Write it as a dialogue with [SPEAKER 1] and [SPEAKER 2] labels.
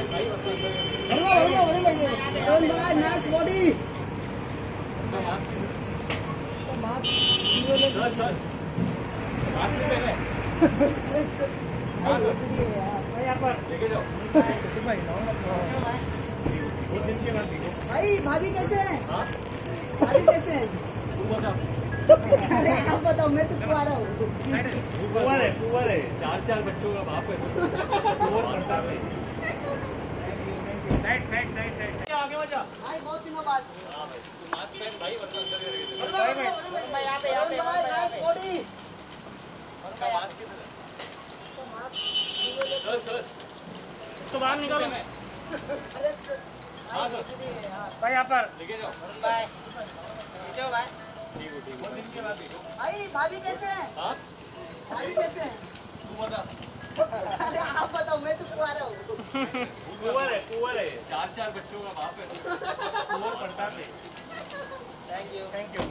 [SPEAKER 1] Nice body. भाई भाभी कैसे हैं? भाभी कैसे हैं? अरे आप बताओ, मैं तो कुंवारा हूँ।
[SPEAKER 2] कुंवर है, 4 बच्चों का बाप है। आगे बजा
[SPEAKER 1] भाई बहुत दिनों बाद।
[SPEAKER 2] मास्क पहन भाई, वरना अंदर
[SPEAKER 1] मैं यहाँ पे नाइस बॉडी।
[SPEAKER 2] मास्क किधर है? सर तो बाहर निकालो।
[SPEAKER 1] अरे
[SPEAKER 2] भाई यहाँ पर लेके जाओ भाई, जाओ भाई। ठीक है बहुत दिन के बाद देखो।
[SPEAKER 1] भाई भाभी कैसे हैं? भाभी कैसे हैं?
[SPEAKER 2] तू बता।
[SPEAKER 1] अरे आप बताओ, मैं तो कुंवारा हूँ।
[SPEAKER 2] कुंवर है, 4 बच्चों का बाप है। कुंवर पड़ता है। Thank you.